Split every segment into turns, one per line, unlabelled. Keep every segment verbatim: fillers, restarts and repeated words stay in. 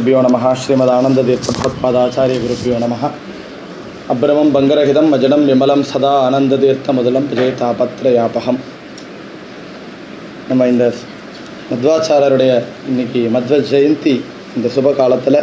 श्रीगुरुभ्यो नमः श्रीमदानन्दतीर्थभगवत्पादाचार्यगुरुभ्यो नमः अभ्रमं बङ्गरहितं मजडं विमलं सदा आनन्दतीर्थमदलं प्रजयतापत्रयापहं நம்ம இந்த மத்வாச்சாரியருடைய இன்னைக்கு மத்வ ஜெயந்தி இந்த சுப காலத்தில்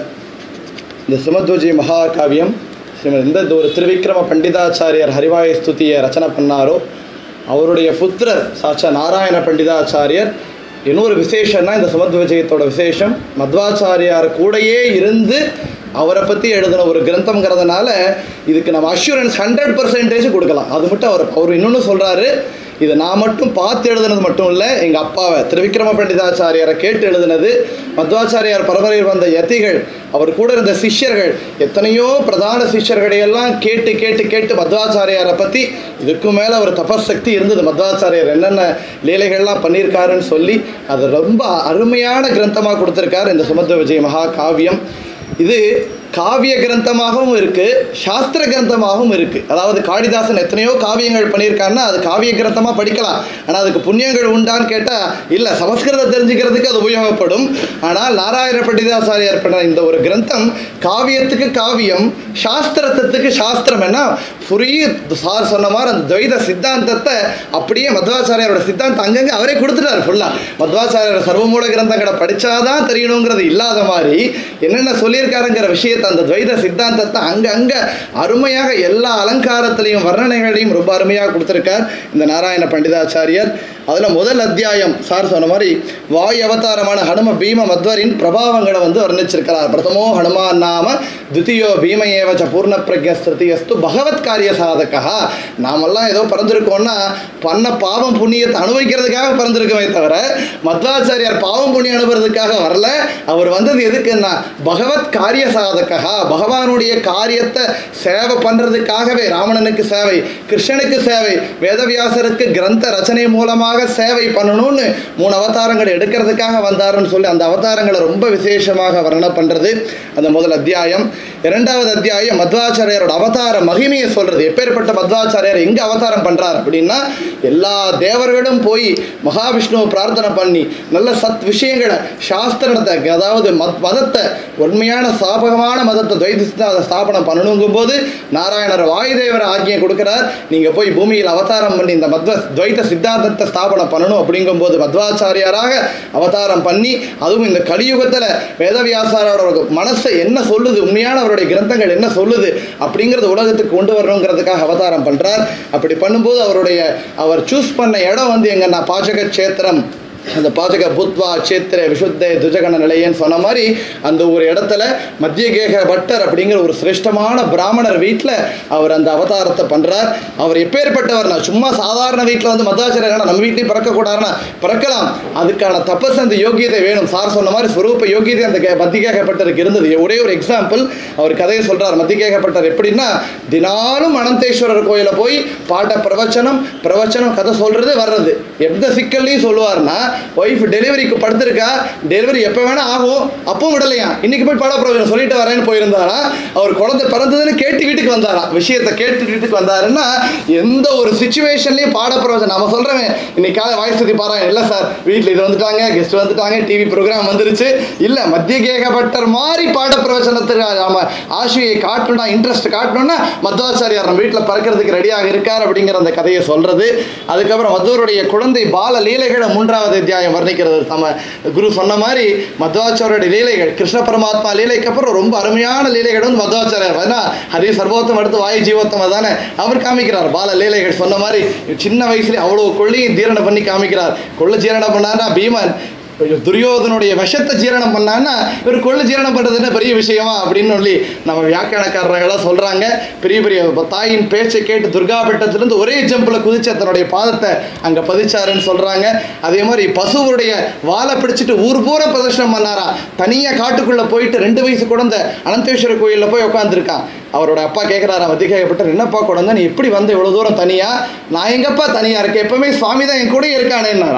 இந்த சுமத்வஜி மகாகாவியம் எந்த ஒரு திருவிக்ரம பண்டிதாச்சாரியர் ஹரிவாய ஸ்துதியை ரச்சனை பண்ணாரோ அவருடைய புத்திரர் சாட்சா நாராயண பண்டிதாச்சாரியர் இன்னொரு விசேஷம்னா இந்த சுமத்வஜயத்தோட விசேஷம் மத்வாச்சாரியார் கூடையே இருந்து அவரை பற்றி எழுதின ஒரு கிரந்தம்ங்கிறதுனால இதுக்கு நம்ம அஷூரன்ஸ் ஹண்ட்ரட் பர்சன்டேஜ் கொடுக்கலாம். அது மட்டும் அவர் அவர் இன்னொன்று சொல்கிறாரு, இதை நான் மட்டும் பார்த்து எழுதுனது மட்டும் இல்லை, எங்கள் அப்பாவை திருவிக்ரம பண்டிதாச்சாரியாரை கேட்டு எழுதுனது, மத்வாச்சாரியார் பரம்பரையில் வந்த யதிகள் அவர் கூட இருந்த சிஷ்யர்கள் எத்தனையோ பிரதான சிஷ்யர்களையெல்லாம் கேட்டு கேட்டு கேட்டு மத்வாச்சாரியாரை பற்றி இதுக்கு மேலே ஒரு தபசக்தி இருந்தது, மத்வாச்சாரியார் என்னென்ன லீலைகள்லாம் பண்ணியிருக்காருன்னு சொல்லி அது ரொம்ப அருமையான கிரந்தமாக கொடுத்துருக்காரு இந்த சுமத்வ விஜய மகா காவியம். இது காவிய கிரந்தமாகவும் இருக்குது, சாஸ்திர கிரந்தமாகவும் இருக்குது. அதாவது காளிதாசன் எத்தனையோ காவியங்கள் பண்ணியிருக்காருன்னா அது காவிய கிரந்தமாக படிக்கலாம், ஆனால் அதுக்கு புண்ணியங்கள் உண்டான்னு கேட்டால் இல்லை, சமஸ்கிருதம் தெரிஞ்சுக்கிறதுக்கு அது உபயோகப்படும். ஆனால் நாராயண பண்டிதாச்சாரியார் பண்ண இந்த ஒரு கிரந்தம் காவியத்துக்கு காவியம், சாஸ்திரத்துக்கு சாஸ்திரம். என்ன புரிய சார் சொன்ன மாதிரி அந்த துவைத சித்தாந்தத்தை அப்படியே மத்வாச்சாரியாரோட சித்தாந்தம் அங்கங்கே அவரே கொடுத்துட்டார் ஃபுல்லாக. மத்வாச்சாரியார் சர்வமூல கிரந்தங்களை படித்தாதான் தெரியணுங்கிறது இல்லாத மாதிரி என்னென்ன சொல்லியிருக்காருங்கிற விஷயத்தை அந்த துவைத சித்தாந்தத்தை அங்கங்கே அருமையாக எல்லா அலங்காரத்திலையும் வர்ணனைகளையும் ரொம்ப அருமையாக கொடுத்துருக்கார் இந்த நாராயண பண்டிதாச்சாரியர். அதில் முதல் அத்தியாயம் சார் சொன்ன மாதிரி வாயு அவதாரமான ஹனும பீம மத்வரின் பிரபாவங்களை வந்து வர்ணிச்சிருக்கிறார். பிரதமோ ஹனுமான் நாம துதியோ பீமயேவச்ச பூர்ண பிரஜஸ்திருதியஸ்து பகவத் காரிய சாதகா. நாமெல்லாம் ஏதோ பிறந்திருக்கோம்னா பண்ண பாவம் புண்ணியத்தை அனுபவிக்கிறதுக்காக பிறந்திருக்கவே தவிர மத்வாச்சாரியார் பாவம் புண்ணியம் அனுபவதுக்காக வரல. அவர் வந்தது எதுக்குன்னா பகவத் காரிய சாதகா, பகவானுடைய காரியத்தை சேவை பண்ணுறதுக்காகவே. ராவணனுக்கு சேவை, கிருஷ்ணனுக்கு சேவை, வேதவியாசருக்கு கிரந்த ரச்சனை மூலமாக சேவை பண்ணணும்னு மூணு அவதாரங்களை எடுக்கிறதுக்காக வந்தாருன்னு சொல்லி அந்த அவதாரங்களை ரொம்ப விசேஷமாக வர்ணனை பண்ணுறது அந்த முதல் அத்தியாயம். இரண்டாவது அத்தியாயம் மத்வாச்சாரியாரோட அவதார மகிமையை சொல்கிறது. எப்பேற்பட்ட மத்வாச்சாரியார் எங்கே அவதாரம் பண்ணுறார் அப்படின்னா எல்லா தேவர்களும் போய் மகாவிஷ்ணுவை பிரார்த்தனை பண்ணி நல்ல சத் விஷயங்களை சாஸ்திரத்தை, அதாவது மத் மதத்தை உண்மையான ஸ்தாபகமான மதத்தை துவைத ஸ்தாபனம் பண்ணணுங்கும் போது நாராயணர் வாயுதேவரை ஆக்கியம் கொடுக்குறார், நீங்கள் போய் பூமியில் அவதாரம் பண்ணி இந்த மத்வ துவைத சித்தாந்தத்தை ஸ்தாபனம் பண்ணணும். அப்படிங்கும்போது மத்வாச்சாரியாராக அவதாரம் பண்ணி அதுவும் இந்த கலியுகத்தில் வேதவியாசாரோட மனசை என்ன சொல்லுது, உண்மையான அவருடைய கிரந்தங்கள் என்ன சொல்லுது அப்படிங்கிறது உலகத்துக்கு கொண்டு வரணுங்கிறதுக்காக அவதாரம் பண்ணுறார். அப்படி பண்ணும்போது அவருடைய அவர் சூஸ் பண்ண இடம் வந்து எங்கன்னா பாஜக கஷேத்திரம், அந்த பாஜக புத்வா சேத்திர விசுத்த துஜகண நிலையன்னு சொன்ன மாதிரி அந்த ஒரு இடத்துல மத்தியகேக பட்டர் அப்படிங்கிற ஒரு சிரேஷ்டமான பிராமணர் வீட்டில் அவர் அந்த அவதாரத்தை பண்ணுறார். அவர் எப்பேற்பட்டவர்னா சும்மா சாதாரண வீட்டில் வந்து மத்வாச்சாரியர் நம்ம வீட்லையும் பிறக்கக்கூடாதுன்னா பிறக்கலாம், அதுக்கான தபஸ் அந்த யோகியதை வேணும். சார் சொன்ன மாதிரி ஸ்வரூப யோகியதை அந்த மத்தியகேக பட்டருக்கு இருந்தது. ஒரே ஒரு எக்ஸாம்பிள் அவர் கதையை சொல்கிறார். மத்தியகேக பட்டர் எப்படின்னா தினாலும் அனந்தேஸ்வரர் கோயிலை போய் பாட்ட பிரவச்சனம் பிரவச்சனம் கதை சொல்கிறது வர்றது. எந்த சிக்கல்லையும் சொல்லுவார்னா ஒய்ஃப் டெலிவரிக்கு படுத்திருக்கா, டெலிவரி எப்போ வேணால் ஆகும், அப்பவும் விடலையா, இன்றைக்கி போய் பாடப்பிரவச்சனம் சொல்லிட்டு வரேன்னு போயிருந்தாரா. அவர் குழந்தை பிறந்ததுன்னு கேட்டு வீட்டுக்கு வந்தாரா, விஷயத்தை கேட்டு வீட்டுக்கு வந்தாருன்னா எந்த ஒரு சுச்சுவேஷன்லையும் பாடப்பிரவச்சனம் நம்ம சொல்கிறேன் இன்னைக்கு காலை வாய்ஸ் சுற்றி பாருங்க, இல்லை சார் வீட்டில் இது வந்துட்டாங்க, கெஸ்ட் வந்துட்டாங்க, டிவி ப்ரோக்ராம் வந்துருச்சு, இல்லை மத்தியகேக பட்டர் மாதிரி பாடப்பிரவச்சனத்துக்கு நம்ம ஆசையை காட்டணும்னா இன்ட்ரெஸ்ட் காட்டணும்னா மத்வாச்சாரியார் நம்ம வீட்டில் பறக்கிறதுக்கு ரெடியாக இருக்கார் அப்படிங்கிற அந்த கதையை சொல்கிறது. அதுக்கப்புறம் மதுவருடைய குழந்தை பால லீலைகளை மூன்றாவது அத்தியாயம் வர்ணிக்கிறது. நம்ம குரு சொன்ன மாதிரி மத்வாச்சாரியோட லீலைகள் கிருஷ்ண பரமாத்மா லீலைக்கு அப்புறம் ரொம்ப அருமையான லீலைகள் வந்து மத்வாச்சாரியார் ஏன்னா ஹரி சர்வோத்தம் அடுத்து வாயு ஜீவோத்தம் தானே அவர் காமிக்கிறார். பால லீலைகள் சொன்ன மாதிரி சின்ன வயசுலேயே அவ்வளோ கொள்ளையும் தீரணம் பண்ணி காமிக்கிறார். கொள்ளை ஜீரணம் பண்ணார்னா பீமன் துரியோதனுடைய விஷத்தை ஜீரணம் பண்ணான்னா இவர் கொள்ளு ஜீரணம் பண்ணுறதுன்னு பெரிய விஷயமா அப்படின்னு சொல்லி நம்ம வியாக்கியானக்காரர்களாக சொல்கிறாங்க. பெரிய பெரிய தாயின் பேச்சை கேட்டு துர்கா பெட்டத்திலேருந்து ஒரே ஜம்பில் குதிச்சு தன்னுடைய பாதத்தை அங்கே பதிச்சாருன்னு சொல்கிறாங்க. அதே மாதிரி பசுவுடைய வாழை பிடிச்சிட்டு ஊர் பூரா பிரதர்ஷனம் பண்ணாரா. தனியாக காட்டுக்குள்ளே போயிட்டு ரெண்டு வயசு குழந்தை அனந்தேஸ்வரர் கோயிலில் போய் உட்காந்துருக்கான். அவரோட அப்பா கேட்குறாரா மத்தியகேகப்பட்டர், என்னப்பா குழந்தை நீ எப்படி வந்து இவ்வளோ தூரம் தனியாக? நான் எங்கப்பா தனியாக இருக்கேன், எப்போவுமே சுவாமி தான் என் கூட இருக்கானேன்னாராம்.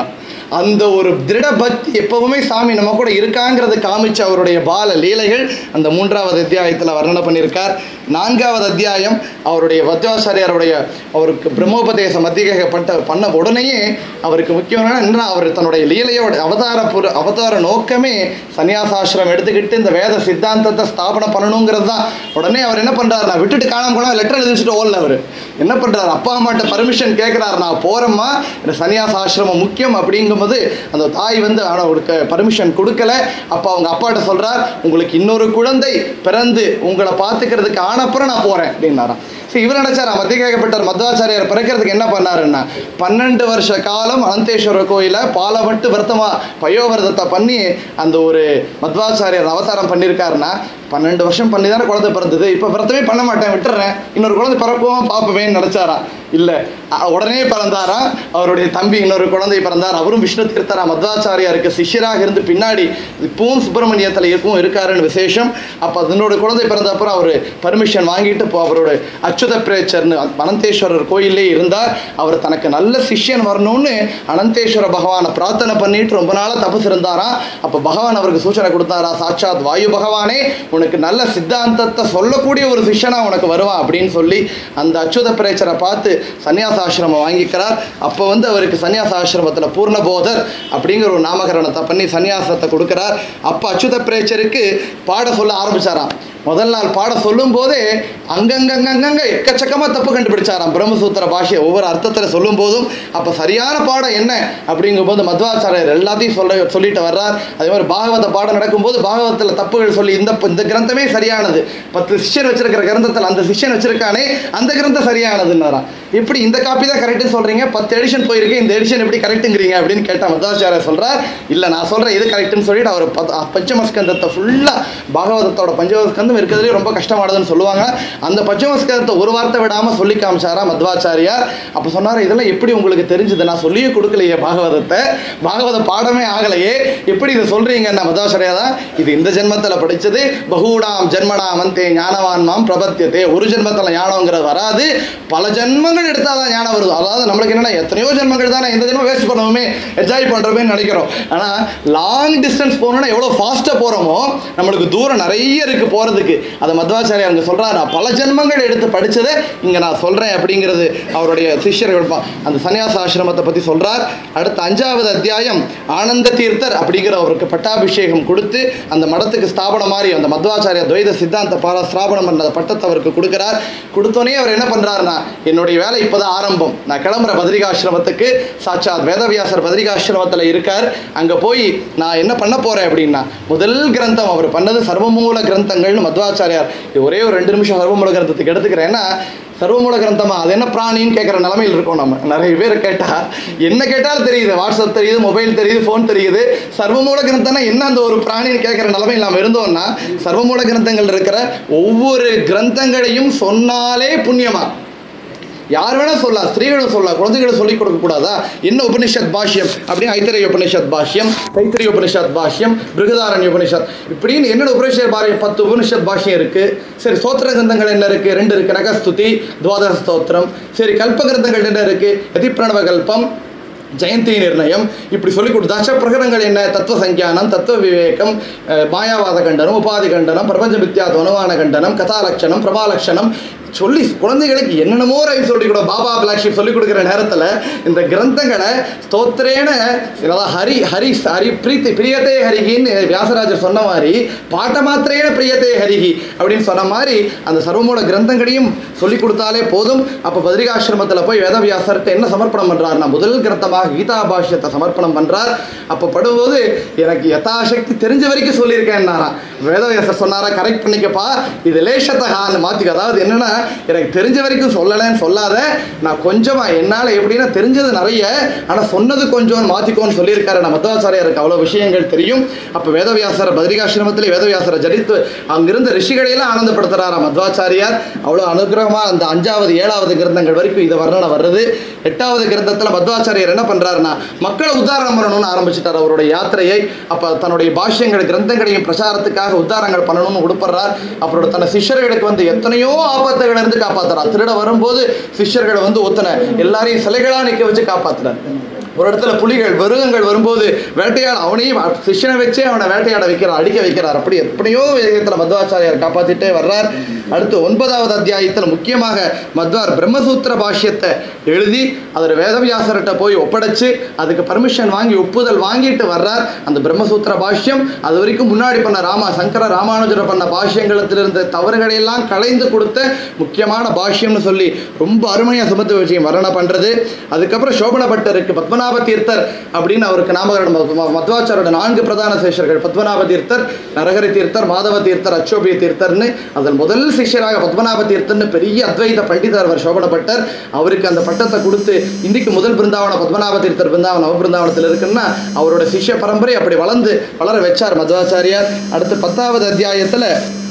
அந்த ஒரு திருட பக்தி எப்பவுமே சாமி நம்ம கூட இருக்காங்கிறது காமிச்சு அவருடைய பால லீலைகள் அந்த மூன்றாவது அத்தியாயத்தில் வர்ணனை பண்ணியிருக்கார். நான்காவது அத்தியாயம் அவருடைய மத்வாச்சாரியாருடைய அவருக்கு பிரம்மோபதேசம் மத்தியகப்பட்ட பண்ண உடனேயே அவருக்கு முக்கியமான என்ன, அவர் தன்னுடைய லீலையோட அவதார புர அவதார நோக்கமே சன்னியாசாசிரம் எடுத்துக்கிட்டு இந்த வேத சித்தாந்தத்தை ஸ்தாபனம் பண்ணணுங்கிறது தான். உடனே அவர் என்ன பண்ணுறாரு, நான் விட்டுட்டு காணாம போனால் லெட்டர் எழுதிச்சுட்டு ஓடல. அவர் என்ன பண்ணுறாரு, அப்பா அம்மாட்ட பர்மிஷன் கேட்குறாரு, நான் போகிறேம்மா இந்த சன்னியாசாசிரமம் முக்கியம் அப்படிங்கும்போது அந்த தாய் வந்து அவருக்கு பர்மிஷன் கொடுக்கல. அப்போ அவங்க அப்பாட்ட சொல்கிறார், உங்களுக்கு இன்னொரு குழந்தை பிறந்து உங்களை பார்த்துக்கிறதுக்கு ஆனப்புறம் நான் போகிறேன் அப்படின்னாராம். சரி, இவர் நினைச்சாரா மத்தியகப்பட்டர் மத்வாச்சாரியார் பிறக்கிறதுக்கு என்ன பண்ணாருன்னா பன்னெண்டு வருஷ காலம் அனந்தேஸ்வரர் கோயிலில் பாலமட்டு விரதமா பயோவிரதத்தை பண்ணி அந்த ஒரு மத்வாச்சாரியார் அவதாரம் பண்ணியிருக்காருன்னா பன்னெண்டு வருஷம் பண்ணி தானே குழந்தை பிறந்தது, இப்போ விரதமே பண்ண மாட்டேன் விட்டுறேன், இன்னொரு குழந்தை பிறப்போம் பார்ப்பவேன்னு நினச்சாரா? இல்லை, உடனே பிறந்தாரா அவருடைய தம்பி இன்னொரு குழந்தை பிறந்தார். அவரும் விஷ்ணு தீர்த்தரா மத்வாச்சாரியாருக்கு சிஷ்யராக இருந்து பின்னாடி இப்பவும் சுப்பிரமணியத்தில் இருக்கும் இருக்காருன்னு விசேஷம். அப்போ அதனோட குழந்தை பிறந்த அப்புறம் அவர் பர்மிஷன் வாங்கிட்டு இப்போ அவரோட அச்சுத பிரேச்சர்னு அனந்தேஸ்வரர் கோயிலே இருந்தார். அவர் தனக்கு நல்ல சிஷ்யன் வரணும்னு அனந்தேஸ்வர பகவானை பிரார்த்தனை பண்ணிட்டு ரொம்ப நாளாக தபஸ் இருந்தாரா. அப்போ பகவான் அவருக்கு சூச்சனை கொடுத்தாரா, சாட்சாத் வாயு பகவானே உனக்கு நல்ல சித்தாந்தத்தை சொல்லக்கூடிய ஒரு சிஷ்யனா உனக்கு வருவான் அப்படின்னு சொல்லி அந்த அச்சுத பிரேச்சரை பார்த்து சன்னியாசாசிரமம் வாங்கிக்கிறார். அப்போ வந்து அவருக்கு சன்னியாசாசிரமத்தில் பூர்ணபோதர் அப்படிங்கிற ஒரு நாமகரணத்தை பண்ணி சன்னியாசத்தை கொடுக்குறார். அப்போ அச்சுத பிரேச்சருக்கு பாட சொல்ல ஆரம்பிச்சாராம். முதல் நாள் பாட சொல்லும் போதே அங்கங்கங்கங்க எக்கச்சக்கமாக தப்பு கண்டுபிடிச்சாராம் பிரம்மசூத்திர பாஷையை ஒவ்வொரு அர்த்தத்தில் சொல்லும் போதும். அப்போ சரியான பாடம் என்ன அப்படிங்கும்போது மத்வாச்சாரியர் எல்லாத்தையும் சொல்ல சொல்லிட்டு வர்றார். அதே மாதிரி பாகவத பாடம் நடக்கும்போது பாகவதத்தில் தப்புகள் சொல்லி இந்த இந்த கிரந்தமே சரியானது, பத்து சிஷ்யன் வச்சிருக்கிற கிரந்தத்தில் அந்த சிஷ்யன் வச்சிருக்கானே அந்த கிரந்தம் சரியானதுன்னாராம். இப்படி இந்த காப்பி தான் கரெக்டுன்னு சொல்கிறீங்க, பத்து எடிஷன் போயிருக்கு, இந்த எடிஷன் எப்படி கரெக்டுங்கிறீங்க அப்படின்னு கேட்டால் மத்வாச்சாரியர் சொல்கிறார், இல்லை நான் சொல்கிறேன் இது கரெக்டுன்னு சொல்லிட்டு அவர் பஞ்சமஸ்கந்தத்தை ஃபுல்லாக பாகவதத்தோட பஞ்சமஸ்கந்தம் இருக்கிறதுலே ரொம்ப கஷ்டமானதுன்னு சொல்லுவாங்க. அந்த பஞ்சமஸ்கந்தத்தை ஒரு வார்த்தை விடாமல் சொல்லி காமிச்சாரா மத்வாச்சாரியார். அப்போ சொன்னார், இதெல்லாம் எப்படி உங்களுக்கு தெரிஞ்சுது, நான் சொல்லியே கொடுக்கலையே பாகவதத்தை, பாகவத பாடமே ஆகலையே, எப்படி இதை சொல்கிறீங்கன்னா மத்வாச்சாரியார் தான் இது இந்த ஜென்மத்தில் படித்தது, பகூடாம் ஜென்மனாம் அந்தே ஞானவான் மாம் பிரபத்தியதே, ஒரு ஜென்மத்தில் ஞானங்கிறது வராது, பல ஜென்மங்கள் எடுத்தால் தான் ஞானம் வருது. அதாவது நம்மளுக்கு என்னென்னா எத்தனையோ ஜென்மங்கள் தானே, இந்த ஜென்மம் வேஸ்ட் பண்ணுவோமே என்ஜாய் பண்ணுறோமே நினைக்கிறோம். ஆனால் லாங் டிஸ்டன்ஸ் போகணுன்னா எவ்வளோ ஃபாஸ்ட்டாக போகிறோமோ நம்மளுக்கு தூரம் நிறைய இருக்குது போகிறதுக்கு. அதை மத்வாச்சாரியார் அங்கே சொல்கிறார், நான் பல ஜென்மங்கள் எடுத்து படித்ததை இங்கே நான் சொல்கிறேன் அப்படிங்கிறது அவருடைய சிஷ்யர்கள் அந்த சன்னியாச ஆசிரமத்தை பற்றி சொல்கிறார். அடுத்த அஞ்சாவது அத்தியாயம் ஆனந்த தீர்த்தர் அப்படிங்கிற அவருக்கு பட்டாபிஷேகம் கொடுத்து அந்த மடத்துக்கு ஸ்தாபனம் மாதிரி அந்த மத்வாச்சாரியார் துவைத சித்தாந்த பாரா ஸ்தாபனம் பண்ண பட்டத்தை அவருக்கு கொடுக்குறார். கொடுத்தோன்னே அவர் என்ன பண்ணுறாருன்னா, என்னுடைய வேலை இப்போ தான் ஆரம்பம், நான் கிளம்புற பத்ரிகாசிரமத்துக்கு சாட்சாத் வேதவியாசர் பத்ரிகாசிரமத்தில் இருக்கார், அங்கே போய் நான் என்ன பண்ண போகிறேன் அப்படின்னா முதல் கிரந்தம் அவர் பண்ணது சர்வமூல கிரந்தங்கள்னு மத்வாச்சாரியார் ஒரே ஒரு ரெண்டு நிமிஷம் சர்வமூல கிரந்தத்துக்கு எடுத்துக்கிறேன். ஏன்னா சர்வமூல கிரந்தமா அது என்ன பிராணின்னு கேட்குற நிலமையில் இருக்கோம் நம்ம. நிறைய பேர் கேட்டால் என்ன கேட்டாலும் தெரியுது, வாட்ஸ்அப் தெரியுது, மொபைல் தெரியுது, ஃபோன் தெரியுது, சர்வமூல கிரந்தம்னா என்ன அந்த ஒரு பிராணின்னு கேட்குற நிலமையில் நாம் இருந்தோம்னா சர்வமூல கிரந்தங்கள் இருக்கிற ஒவ்வொரு கிரந்தங்களையும் சொன்னாலே புண்ணியமா. யார் வேணால் சொல்லலாம், ஸ்திரீகளும் சொல்லலாம், குழந்தைகளும் சொல்லிக் கொடுக்கக்கூடாதா? என்ன உபனிஷத் பாஷ்யம் அப்படின்னு ஐத்தரிய உபனிஷத் பாஷ்யம், தைத்திரிய உபனிஷத் பாஷ்யம், பிருகதாரண்ய உபனிஷத் இப்படின்னு என்னென்ன உபனிஷத் பாஷ்யம் பத்து உபனிஷத் பாஷ்யம் இருக்குது. சரி, ஸ்தோத்திர கிரந்தங்கள் என்ன இருக்குது? ரெண்டு இருக்குது, நகஸ்துதி, துவாதச ஸ்தோத்திரம். சரி, கல்ப கிரந்தங்கள் என்ன இருக்குது? யதிப்பிரணவ கல்பம், ஜெயந்தி நிர்ணயம், இப்படி சொல்லிக் கொடுத்து தச பிரகடனங்கள் என்ன? தத்துவ சங்கியானம், தத்துவ விவேகம், மாயாவாத கண்டனம், உபாதி கண்டனம், பிரபஞ்ச வித்யாத் அனுமான கண்டனம், கதாலட்சணம், பிரபாலட்சணம் சொல்லி குழந்தைகளுக்கு என்னென்னமோ ரைம் சொல்லிக் கொடு பாபா பிளாக்ஷிப் சொல்லிக் கொடுக்குற நேரத்தில் இந்த கிரந்தங்களை ஸ்தோத்திரேன ஹரி ஹரி ஹரி பிரீத்தி பிரியத்தே ஹரிகின்னு வியாசராஜர் சொன்ன மாதிரி பாட்ட மாத்திரேன பிரியத்தே ஹரிகி அப்படின்னு சொன்ன மாதிரி அந்த சர்வமூல கிரந்தங்களையும் சொல்லிக் கொடுத்தாலே போதும். அப்போ பத்ரிகாசிரமத்தில் போய் வேதவியாசர்கிட்ட என்ன சமர்ப்பணம் பண்ணுறாருன்னா முதல் கிரந்தமாக கீதா பாஷ்யத்தை சமர்ப்பணம் பண்ணுறார். அப்போ படும்போது எனக்கு யதாசக்தி தெரிஞ்ச வரைக்கும் சொல்லியிருக்கேன்னாரா. வேதவியாசர் சொன்னாரா, கரெக்ட் பண்ணிக்கப்பா, இது லேஷத்தகான்னு மாற்றிக்க. அதாவது என்னென்னா, எனக்கு தெரிஞ்ச வரைக்கும் சொல்லலைன்னு சொல்லாத, நான் கொஞ்சமாக என்னால் எப்படின்னா தெரிஞ்சது நிறைய, ஆனால் சொன்னது கொஞ்சம் மாற்றிக்கோன்னு சொல்லியிருக்காரு. நான் மத்வாச்சாரியாருக்கு அவ்வளோ விஷயங்கள் தெரியும். அப்போ வேதவியாசர் பத்ரிகாசிரமத்திலே வேதவியாசரை ஜடித்து அங்கிருந்த ரிஷிகளையெல்லாம் ஆனந்தப்படுத்துகிறாரா மத்வாச்சாரியார். அவ்வளோ அனுகிரகமாக அந்த அஞ்சாவது ஏழாவது கிரந்தங்கள் வரைக்கும் இதை வர்ணனை வருது. எட்டாவது கிரந்தத்தில் மத்வாச்சாரியார் என்ன பண்ணுறாருன்னா மக்களை உத்தாரணம் பண்ணணும்னு ஆரம்பிச்சுட்டார் அவருடைய யாத்திரையை. அப்போ தன்னுடைய பாஷ்யங்கள் கிரந்தங்களையும் பிரச்சாரத்துக்காக உத்தாரங்கள் பண்ணணும்னு கொடுப்படுறார். அப்புறம் தன்னை சிஷ்யர்களுக்கு வந்து எத்தனையோ ஆபத்துகள் இருந்து காப்பாத்துறார். திருட வரும்போது சிஷ்யர்களை வந்து ஒத்தனை எல்லாரையும் சிலைகளா நிற்க வச்சு காப்பாத்துறார். ஒரு இடத்துல புலிகள் மிருகங்கள் வரும்போது வேட்டையாட அவனையும் சிஷ்யனை வச்சே அவனை வேட்டையாட வைக்கிறார், அடிக்க வைக்கிறார். அப்படி எப்படியோ விதத்தில் மத்வாச்சாரியார் காப்பாற்றிட்டே வர்றார். அடுத்து ஒன்பதாவது அத்தியாயத்தில் முக்கியமாக மத்வார் பிரம்மசூத்திர பாஷ்யத்தை எழுதி அதில் வேதவியாசர்கிட்ட போய் ஒப்படைச்சு அதுக்கு பர்மிஷன் வாங்கி ஒப்புதல் வாங்கிட்டு வர்றார். அந்த பிரம்மசூத்திர பாஷ்யம் அது வரைக்கும் முன்னாடி பண்ண ராமா சங்கர ராமானுஜர் பண்ண பாஷ்யங்களத்தில் இருந்த தவறுகளையெல்லாம் களைந்து கொடுத்த முக்கியமான பாஷ்யம்னு சொல்லி ரொம்ப அருமையாக சுமத்து விஷயம் வர்ணனை பண்ணுறது. அதுக்கப்புறம் சோபனபட்டருக்கு பத்மநாப தீர்த்தர் அப்படின்னு அவருக்கு நாமகரணம். மத்வாச்சாரோட நான்கு பிரதான சேஷர்கள் பத்மநாப தீர்த்தர், நரஹரி தீர்த்தர், மாதவ தீர்த்தர், அச்சோபிய தீர்த்தர்னு அதில் முதல் சிஷ்யராக பத்மநாப தீர்த்தர்னு பெரிய அத்வைத பண்டிதர் அவர் சோபனபட்டர். அவருக்கு அந்த பட்டத்தை கொடுத்து இன்றைக்கு முதல் பிருந்தாவனம் பத்மநாப தீர்த்தர் பிருந்தாவனம் நவ பிருந்தாவனத்தில் இருக்குன்னா அவரோட சிஷ்ய பரம்பரை அப்படி வளர்ந்து வளர வச்சார் மத்வாச்சாரியார். அடுத்து பத்தாவது அத்தியாயத்தில்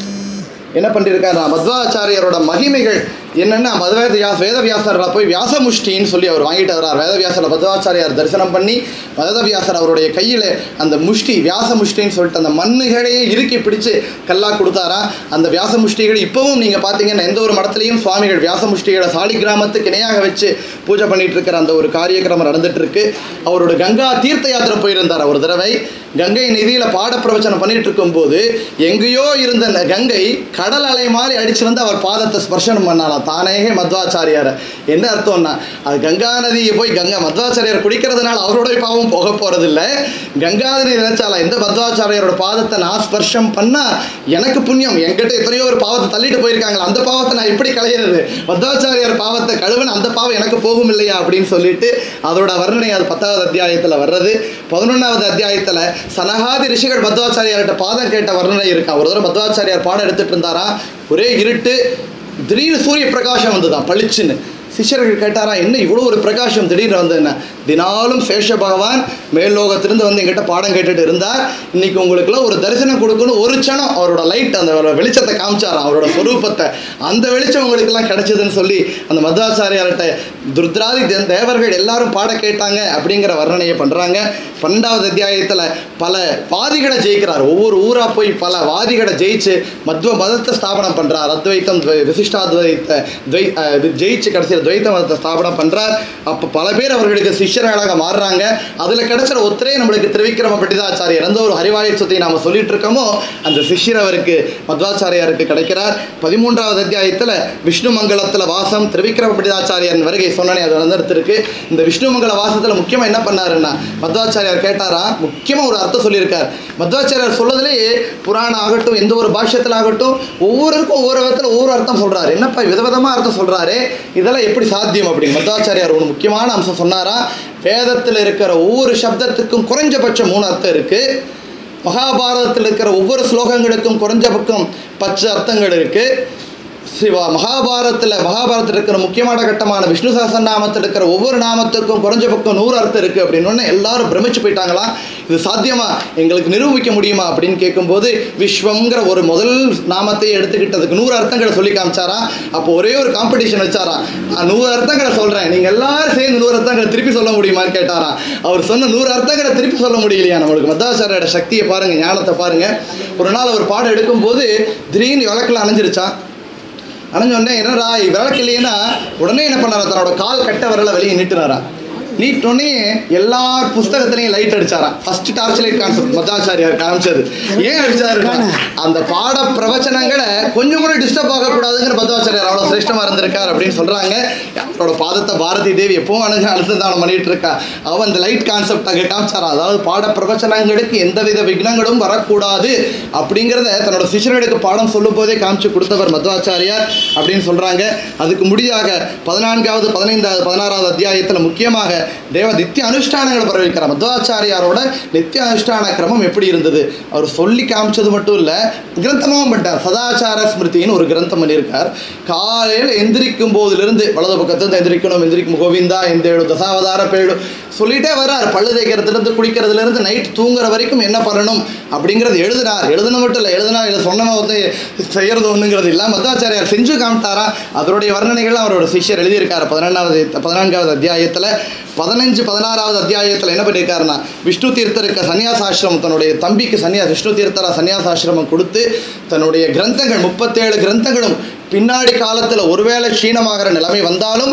என்ன பண்ணியிருக்காரு, மத்வாச்சாரியரோட மகிமைகள் என்னென்னா மத்வேத வியாச வேதவியாசரில் போய் வியாசமுஷ்டின்னு சொல்லி அவர் வாங்கிட்டு வர்றார். வேதவியாசரில் மத்வாச்சாரியார் தரிசனம் பண்ணி வேதவியாசர் அவருடைய கையில் அந்த முஷ்டி வியாச முஷ்டின்னு சொல்லிட்டு அந்த மண்ணுகளையே இறுக்கி பிடிச்சு கல்லா கொடுத்தாரா. அந்த வியாச முஷ்டிகள் இப்போவும் நீங்கள் பார்த்தீங்கன்னா எந்த ஒரு மடத்துலையும் சுவாமிகள் வியாச முஷ்டிகளை சாலி கிராமத்துக்கு இணையாக வச்சு பூஜை பண்ணிட்டு இருக்கிற அந்த ஒரு காரியக்கிரமம் நடந்துட்டு இருக்கு. அவரோட கங்கா தீர்த்த யாத்திரை போயிருந்தார் ஒரு தடவை. கங்கை நிதியில் பாட பிரவச்சனம் பண்ணிட்டு இருக்கும்போது எங்கேயோ இருந்த கங்கை கடல் அலை மாதிரி அடிச்சு வந்து அவர் பாதத்தை ஸ்பர்சனம் பண்ணாலாம் தானேகே மத்வாச்சாரியாரை. என்ன அர்த்தம்னா அது கங்கா நதியை போய் கங்கா மத்வாச்சாரியார் குடிக்கிறதுனால அவருடைய பாவம் போக போகிறதில்ல. கங்கா நதி நினைச்சாலாம் எந்த மத்வாச்சாரியாரோட பாதத்தை நான் ஸ்பர்ஷம் பண்ணால் எனக்கு புண்ணியம், என்கிட்ட எத்தனையோ ஒரு பாவத்தை தள்ளிட்டு போயிருக்காங்களா அந்த பாவத்தை நான் எப்படி களையிறது, மத்வாச்சாரியார் பாவத்தை கழுவன் அந்த பாவம் எனக்கு போகும் இல்லையா அப்படின்னு சொல்லிட்டு அதோட வர்ணனை அது பத்தாவது அத்தியாயத்தில் வர்றது. பதினொன்றாவது அத்தியாயத்தில் சனகாதி ரிஷிகள் மத்வாச்சாரியார்கிட்ட பாதம் கேட்ட வர்ணனை இருக்கா. ஒரு தடவை மத்வாச்சாரியார் பாடம் எடுத்துட்டு இருந்தாரா, ஒரே இருட்டு, திடீர்னு சூரிய பிரகாசம் வந்துதான் பளிச்சுன்னு. சிஷ்யர்கள் கேட்டாரா என்ன இவ்வளோ ஒரு பிரகாசம் திடீர்னு வந்து என்ன, தினாலும் சேஷ பகவான் மேல்லோகத்திலிருந்து வந்து எங்கிட்ட பாடம் கேட்டுட்டு இருந்தார். இன்னைக்கு உங்களுக்குலாம் ஒரு தரிசனம் கொடுக்கணும், ஒரு க்ஷணம் அவரோட லைட் அந்த வெளிச்சத்தை காமிச்சாராம் அவரோட ஸ்வரூபத்தை, அந்த வெளிச்சம் உங்களுக்கெல்லாம் கிடைச்சதுன்னு சொல்லி அந்த மத்வாச்சாரியார்கிட்ட துர்திராதி தேவர்கள் எல்லாரும் பாட கேட்டாங்க அப்படிங்கிற வர்ணனையை பண்ணுறாங்க. பன்னெண்டாவது அத்தியாயத்தில் பல வாதிகளை ஜெயிக்கிறார். ஒவ்வொரு ஊராக போய் பல வாதிகளை ஜெயிச்சு மத்வ மதத்தை ஸ்தாபனம் பண்ணுறார். அத்வைத்தம் விசிஷ்டாத்வைத்த துவை ஜெயிச்சு கடைசியில் துவைத்த மதத்தை ஸ்தாபனம் பண்ணுறார். அப்போ பல பேர் அவர்களுக்கு சிஷ்யர்களாக மாறுறாங்க. அதில் கிடைச்சிற ஒத்தரே நம்மளுக்கு திருவிக்கிரம பண்டிதாச்சாரியர் எந்த ஒரு ஹரிவாயுசத்தை நாம் சொல்லிட்டு இருக்கோமோ அந்த சிஷ்யர் அவருக்கு மத்வாச்சாரியாருக்கு கிடைக்கிறார். பதிமூன்றாவது அத்தியாயத்தில் விஷ்ணு மங்கலத்தில் வாசம் திருவிக்கிரம பண்டிதாச்சாரியன் வருகை சொன்னனே அது நடந்துருக்கு. இந்த விஷ்ணு மங்கல வாசத்தில் முக்கியமாக என்ன பண்ணாருன்னா மத்வாச்சாரியார் கேட்டாரா, முக்கியமாக ஒரு அர்த்தம் சொல்லியிருக்கார். மத்வாச்சாரியார் சொல்லதுலேயே புராணம் ஆகட்டும் எந்த ஒரு பாஷ்யத்தில் ஆகட்டும் ஒவ்வொருக்கும் ஒவ்வொரு விதத்தில் ஒவ்வொரு அர்த்தம் சொல்கிறார். என்னப்பா விதவிதமாக அர்த்தம் சொல்கிறாரு, இதெல்லாம் எப்படி சாத்தியம் அப்படின்னு மத்வாச்சாரியார் ஒரு முக்கியமான அம்சம் சொன்னாரா. வேதத்தில் இருக்கிற ஒவ்வொரு சப்தத்துக்கும் குறைஞ்சபட்சம் மூணு அர்த்தம் இருக்குது. மகாபாரதத்தில் இருக்கிற ஒவ்வொரு ஸ்லோகங்களுக்கும் குறைஞ்சபட்சம் பத்து அர்த்தங்கள் இருக்குது. சிவா மகாபாரத்தில் மகாபாரத்தில் இருக்கிற முக்கியமான கட்டமான விஷ்ணு சஹஸ்ரநாமத்தில் இருக்கிற ஒவ்வொரு நாமத்துக்கும் குறைஞ்ச பக்கம் நூறு அர்த்தம் இருக்குது அப்படின்னு எல்லாரும் பிரமிச்சு போயிட்டாங்களாம். இது சாத்தியமா, எங்களுக்கு நிரூபிக்க முடியுமா அப்படின்னு கேட்கும்போது விஸ்வங்கிற ஒரு முதல் நாமத்தை எடுத்துக்கிட்டதுக்கு நூறு அர்த்தங்களை சொல்லி காமிச்சாரா. அப்போ ஒரே ஒரு காம்படிஷன் வச்சாரா, நான் நூறு அர்த்தங்களை சொல்கிறேன், நீங்கள் எல்லாரும் சேர்ந்து நூறு அர்த்தங்களை திருப்பி சொல்ல முடியுமான்னு கேட்டாரா. அவர் சொன்ன நூறு அர்த்தங்களை திருப்பி சொல்ல முடியலையா. நம்மளுக்கு மத்வாச்சாரியோட சக்தியை பாருங்கள், ஞானத்தை பாருங்கள். ஒரு நாள் அவர் பாடம் எடுக்கும்போது திடீர்னு விளக்கில் அணைஞ்சிருச்சா. அணைஞ்சோடனே என்னடா விளக்கு இல்லைன்னா உடனே என்ன பண்ணாரா, தன்னோட கால் கட்ட வரல வெளியே நீட்டுனாரா. நீட்டோடனே எல்லா புஸ்தகத்திலையும் லைட் அடிச்சாராம். ஃபர்ஸ்ட் டார்ச் லைட் கான்செப்ட் மத்வாச்சாரியார் காமிச்சது. ஏன் அடிச்சாரு, அந்த பாட பிரவச்சனங்களை கொஞ்சம் கூட டிஸ்டர்ப் ஆகக்கூடாதுங்கிற மத்வாச்சாரியார் அவ்வளோ சிரேஷ்டமாக இருந்திருக்கார் அப்படின்னு சொல்கிறாங்க. அவரோட பாதத்தை பாரதி தேவி எப்பவும் அணுக அனுசந்தானம் பண்ணிட்டு இருக்கா. அவன் அந்த லைட் கான்செப்ட் அங்கே காமிச்சாரா. அதாவது பாட பிரவச்சனங்களுக்கு எந்தவித விக்னங்களும் வரக்கூடாது அப்படிங்கிறத தன்னோட சிஷ்யர்களுக்கு பாடம் சொல்லும் போதே காமிச்சு கொடுத்தவர் மத்வாச்சாரியார் அப்படின்னு சொல்கிறாங்க. அதுக்கு முடியாக பதினான்காவது பதினைந்தாவது பதினாறாவது அத்தியாயத்தில் முக்கியமாக தேவ நித்திய அனுஷ்டானங்களை பரவிக்கிறார். மத்வாச்சாரியாரோட நித்திய அனுஷ்டான கிரமம் எப்படி இருந்தது அவர் சொல்லி காமிச்சது மட்டும் இல்லை, கிரந்தமாகவும் பண்ணிட்டார். சதாச்சார ஸ்மிருதின்னு ஒரு கிரந்தம் பண்ணியிருக்கார். காலையில் எந்திரிக்கும் போதிலிருந்து வலது பக்கத்துலேருந்து எந்திரிக்கணும், எந்திரிக்கும் கோவிந்தா எந்தேழு தசாவதார பேழு சொல்லிகிட்டே வர்றார். பல்லு தேய்க்கிறதுலேருந்து குளிக்கிறதுலேருந்து நைட் தூங்குற வரைக்கும் என்ன பண்ணணும் அப்படிங்கிறது எழுதுனார். எழுதுன மட்டும் இல்லை, எழுதுனா இதை சொன்னமாக வந்து செய்கிறது ஒன்றுங்கிறது இல்லை, மத்வாச்சாரியார் செஞ்சு காமிட்டாரா. அதனுடைய வர்ணனைகள்லாம் அவரோட சிஷ்யர் எழுதியிருக்கார். பதினெண்டாவது பதினான்காவது அத்தியாயத்தில் பதினஞ்சு பதினாறாவது அத்தியாயத்தில் என்ன பண்ணியிருக்காருன்னா விஷ்ணு தீர்த்தருக்கு சன்னியாசாசிரமம் தன்னுடைய தம்பிக்கு சன்னியாச விஷ்ணு தீர்த்தரா சன்னியாசாசிரமம் கொடுத்து தன்னுடைய கிரந்தங்கள் முப்பத்தேழு கிரந்தங்களும் பின்னாடி காலத்தில் ஒருவேளை க்ஷீணமாகிற நிலைமை வந்தாலும்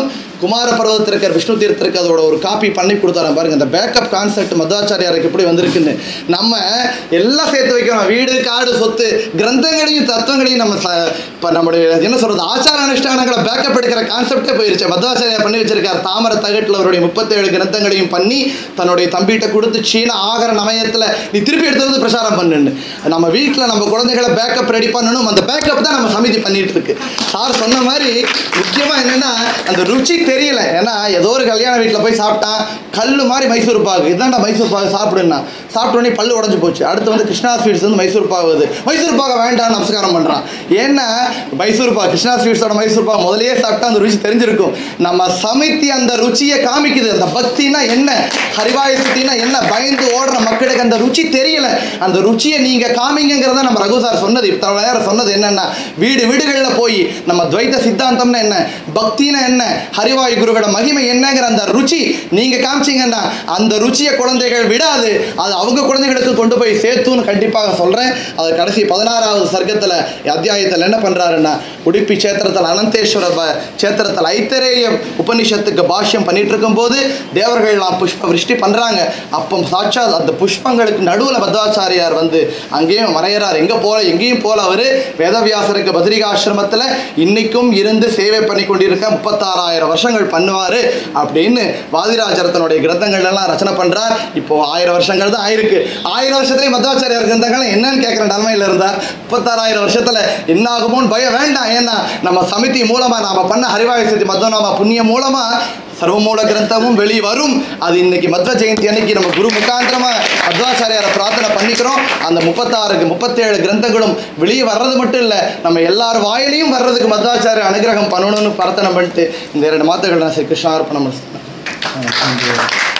குமார பர்வதத்தில் இருக்கிற விஷ்ணு தீர்த்தருக்கு அதோட ஒரு காப்பி பண்ணி கொடுத்தாரன் பாருங்க. இந்த பேக்கப் கான்செப்ட் மத்வாச்சாரியாருக்கு எப்படி வந்திருக்குன்னு. நம்ம எல்லாம் சேர்த்து வைக்கிறோம், வீடு காடு சொத்து கிரந்தங்களையும் தத்துவங்களையும் நம்ம இப்போ நம்முடைய என்ன சொல்கிறது ஆச்சார அனுஷ்டானங்களை பேக்கப் எடுக்கிற கான்செப்டே போயிருச்சு. மத்வாச்சாரியார் பண்ணி வச்சிருக்கார் தாமர தகட்டில் அவருடைய முப்பத்தேழு கிரந்தங்களையும் பண்ணி தன்னுடைய தம்பிகிட்ட கொடுத்து சீன ஆகர நமயத்தில் நீ திருப்பி எடுத்து வந்து பிரச்சாரம் பண்ணுன்னு. நம்ம வீட்டில் நம்ம குழந்தைகளை பேக்கப் ரெடி பண்ணணும். அந்த பேக்கப் தான் நம்ம சமிதி பண்ணிட்டு இருக்கு. சார் சொன்ன மாதிரி முக்கியமாக என்னென்னா அந்த ருச்சி தெரியல. ஏன்னா ஏதோ ஒரு கல்யாண வீட்டில் போய் சாப்பிட்டா கல் மாதிரி மைசூர் பாகு இதான்டா மைசூர் பாகு சாப்பிடுன்னா சாப்பிட்டோன்னே பல்லு உடஞ்சி போச்சு. அடுத்து வந்து கிருஷ்ணா ஸ்வீட்ஸ் வந்து மைசூர் பாகு வருது. மைசூர் பாகை வேண்டாம் நமஸ்காரம் பண்ணுறான். ஏன்னா மைசூர் பாகு கிருஷ்ணா ஸ்வீட்ஸோட மைசூர் பாகு முதலையே சாப்பிட்டா அந்த ருச்சி தெரிஞ்சிருக்கும். நம்ம சமைத்தி அந்த ருச்சியை காமிக்குது. அந்த பக்தினா என்ன, ஹரிவாயத்தினா என்ன, பயந்து ஓடுற மக்களுக்கு அந்த ருச்சி தெரியல. அந்த ருச்சியை நீங்கள் காமிங்கிறத நம்ம ரகு சார் சொன்னது இத்தனை நேரம் சொன்னது என்னென்னா வீடு வீடுகளில் போய் நம்ம துவைத்த சித்தாந்தம்னா என்ன, பக்தினா என்ன, ஹரிவாயு குருவோட மகிமை என்னங்கிற அந்த ருச்சி நீங்கள் காமிச்சிங்கன்னா அந்த ருச்சியை குழந்தைகள் விடாது. அது அவங்க குழந்தைகளுக்கு கொண்டு போய் சேர்த்துன்னு கண்டிப்பாக சொல்கிறேன். அது கடைசி பதினாறாவது சர்க்கத்தில் அத்தியாயத்தில் என்ன பண்ணுறாருன்னா உடுப்பி சேத்திரத்தில் அனந்தேஸ்வர சேத்திரத்தில் ஐத்தரேய உபநிஷத்துக்கு பாஷ்யம் பண்ணிட்டு இருக்கும்போது தேவர்கள்லாம் புஷ்ப விருஷ்டி பண்ணுறாங்க. அப்போ சாட்சா அந்த புஷ்பங்களுக்கு நடுவில் மத்வாச்சாரியார் வந்து அங்கேயும் மறையிறார். எங்கே போல எங்கேயும் போல அவர் வேதவியாசருக்கு பத்ரிகாசிரமத்தில் இன்னைக்கும் இருந்து சேவை பண்ணி கொண்டிருக்க முப்பத்தாறாயிரம் வருஷங்கள் பண்ணுவார் அப்படின்னு வாதிராஜர் தன்னுடைய கிரந்தங்கள் எல்லாம் ரச்சனை பண்ணுறார். இப்போ ஆயிரம் வருஷங்கள் தான் ஆயிருக்கு. ஆயிரம் வருஷத்துலேயும் மத்வாச்சாரியார் கிரந்தங்கள் என்னன்னு கேட்குற நிலைமையில் இருந்தால் முப்பத்தாறாயிரம் வருஷத்தில் என்ன ஆகுமோன்னு பயம் வேண்டாம். ஏன்னா நம்ம சமிதி மூலமாக நாம் பண்ண ஹரிவாயசதி மத்வநாம புண்ணியம் மூலமாக சர்வமூல கிரந்தமும் வெளி வரும். அது இன்னைக்கு மத்வ ஜெயந்தி அன்னைக்கு நம்ம குரு முகாந்திரமாக மத்வாச்சாரியாரை பிரார்த்தனை பண்ணிக்கிறோம். அந்த முப்பத்தாறுக்கு முப்பத்தேழு கிரந்தங்களும் வெளியே வர்றது மட்டும் இல்லை, நம்ம எல்லார் வாயிலையும் வர்றதுக்கு மத்வாச்சாரிய அனுகிரகம் பண்ணணும்னு பிரார்த்தனை பண்ணிட்டு இந்த இரண்டு மாதங்கள் நான் ஸ்ரீ கிருஷ்ணார்ப்பணம்.